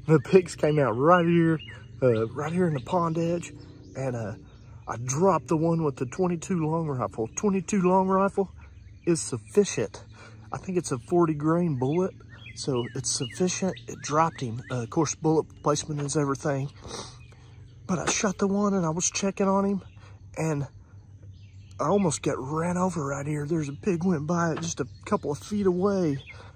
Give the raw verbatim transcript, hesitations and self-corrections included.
The pigs came out right here, uh, right here in the pond edge, and uh, I dropped the one with the twenty-two long rifle. twenty-two long rifle is sufficient. I think it's a forty grain bullet, so it's sufficient. It dropped him. Uh, of course, bullet placement is everything. But I shot the one and I was checking on him, and I almost got ran over right here. There's a pig went by it just a couple of feet away.